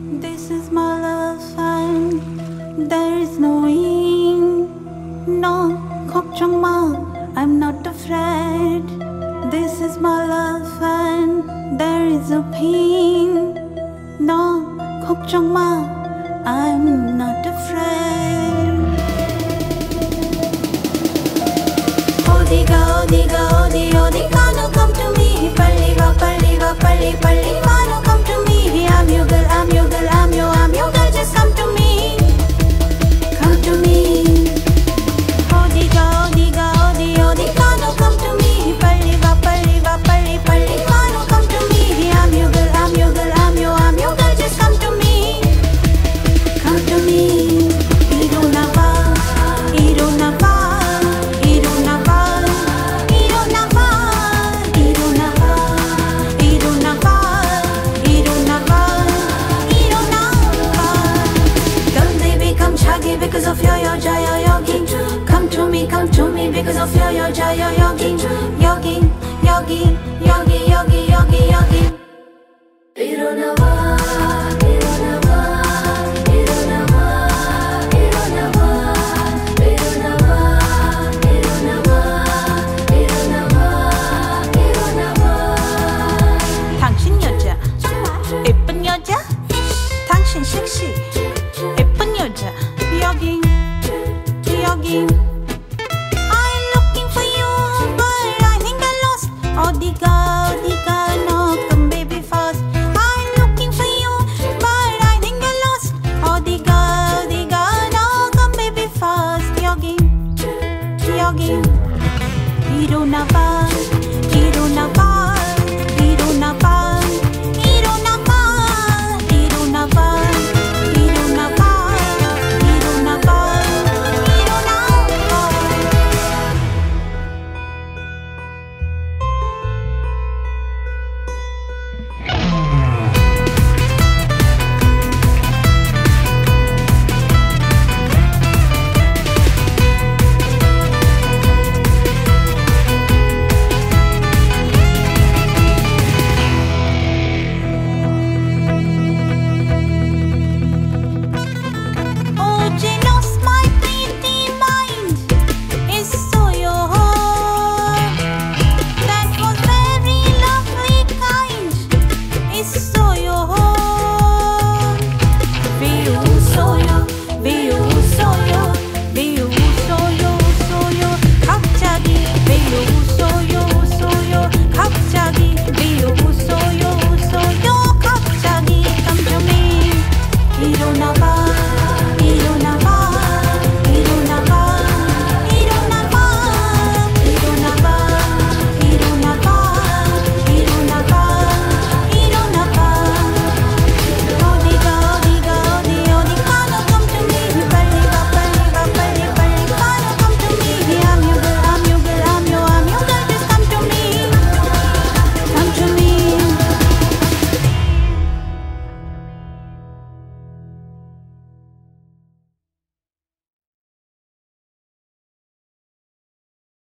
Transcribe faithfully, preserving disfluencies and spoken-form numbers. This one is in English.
This is my love and there is no wing. No, 걱정 마, I'm not afraid. This is my love and there is a pain. No, 걱정 마, I'm not afraid. 어디가 어디가 어디 어디가 no come to me. 빨리 와 빨리 와 빨리 빨리 와 no come to me. I'm your girl, I'm your girl, I'm your, I'm your girl, just come to me. Come to me. 어디가 어디가 어디 어디가 no come to me. 빨리 와 빨리 와 빨리 빨리 와 no come to me. I'm your girl, I'm your girl, I'm your, I'm your girl, just come to me. Come to me. 일어나봐 일어나봐 일어나봐 일어나봐 일어나봐 일어나봐 일어나봐 일어나봐. Come baby come 자기 because of your 여자 여기. Come to me come to me because of your 여자 여기 여기 여기 여기 여기 여기 여기. 일어나봐 일어나봐 일어나봐 일어나봐 일어나봐 일어나봐 일어나봐 일어나봐. 당신 여자 예쁜 여자 당신 섹시 예쁜 여자 여기 여기